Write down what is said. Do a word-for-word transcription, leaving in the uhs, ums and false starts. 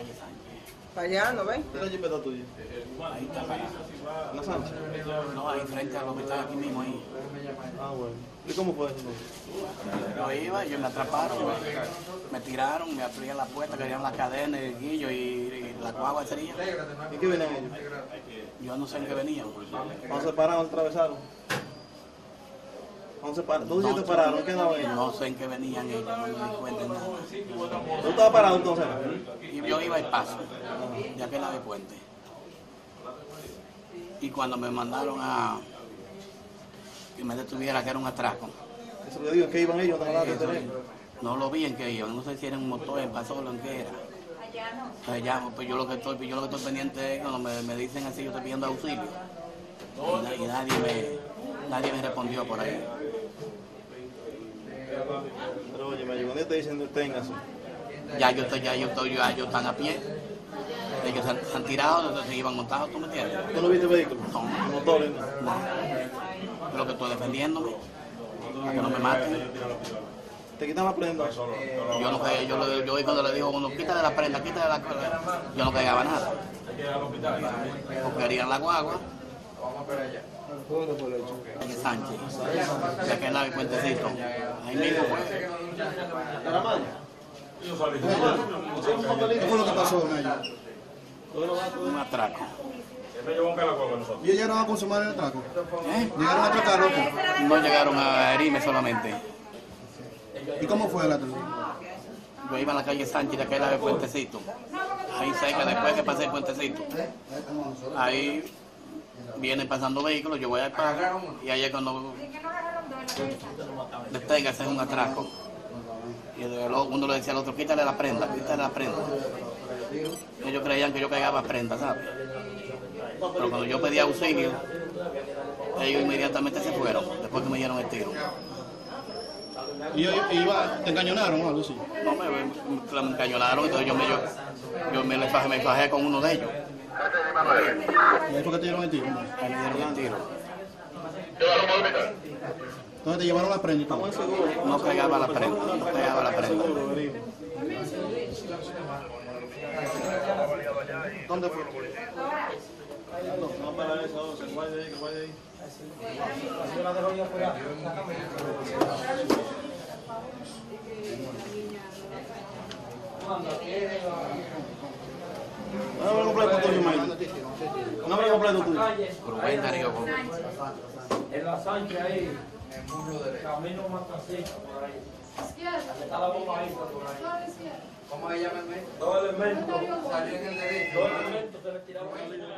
calle Sánchez. Para allá, ¿no ven? ¿Qué es la jipeta tuya? Ahí está parado. ¿La Sánchez? No, ahí frente a lo que está aquí mismo ahí. Ah, bueno. ¿Y cómo fue eso? Yo iba, ellos me atraparon, me, me tiraron, me abrían la puerta, querían la cadena, el guillo y, y la guagua sería. ¿Y qué venían ellos? Yo no sé en qué venían. ¿Cuándo se pararon, atravesaron? ¿Cuándo se pararon? ¿Tú dices que te pararon? ¿Qué andaban ellos? No sé en qué venían ellos, no me di cuenta de nada. ¿Tú estabas parado entonces? Y yo iba al paso, de aquel lado del puente. Y cuando me mandaron a que me detuviera, que era un atraco. Eso le digo, ¿en qué iban ellos? ¿No hablaban de teléfono? No lo vi en qué iban, no sé si era un motor, en pasolo, en qué era. Allá, pues yo lo que estoy, yo lo que estoy pendiente es cuando me, me dicen así, yo estoy pidiendo auxilio. Y, na- y nadie me, nadie me respondió por ahí. Pero oye, me llegó, te dicen deténgase. Ya yo estoy, ya yo estoy, ya ellos están a pie. Ellos se han, se han tirado, se iban montados, ¿tú me entiendes? ¿Tú no viste vehículo? No. Motores, ¿no? No. Yo lo que estoy defendiéndome, para que no me maten. ¿Te quitan la prenda? Yo no caía, yo, lo- yo cuando le digo a uno, quítale la prenda, quítale la prenda, yo no cagaba nada. Porque querían la guagua. En Sánchez, de aquel lado del puentecito. Ahí mismo fue. ¿Era Maya? ¿Qué fue lo que pasó con ellos? Un atraco. ¿Y ellos llegaron a consumar el atraco? ¿Eh? ¿Llegaron a atracarlo? No llegaron a herirme solamente. ¿Y cómo fue el atraco? Yo iba a la calle Sánchez, de aquel lado del puentecito. Ahí cerca, después que pasé el puentecito. Ahí vienen pasando vehículos, yo voy al pago y ahí es cuando deténgase, es un atraco. Y el- uno le decía al otro, quítale la prenda, quítale la prenda. Ellos creían que yo pegaba prenda, ¿sabes? Pero cuando yo pedí auxilio, ellos inmediatamente se fueron, después que me dieron el tiro. ¿Y ellos iba, te encañonaron o algo así? No, me, me, me encañonaron, entonces yo me, yo, yo me, le fajé, me fajé con uno de ellos. ¿Y ahí fue que te dieron el tiro? Ahí me dieron el tiro. Entonces te llevaron la prenda y todo. No pegaba la prenda, no pegaba la prenda. ¿Dónde fue? No, para eso, que guarde ahí, que guarde ahí. Un nombre completo tuyo, Mario. Un nombre completo tuyo. Rubén Darío Gómez. En la Sánchez ahí, camino Matacito por ahí. Está la bomba ahí por ahí. ¿Cómo se llama el mes? Dos elementos. Salió en el derecho. Dos elementos se le tiraron.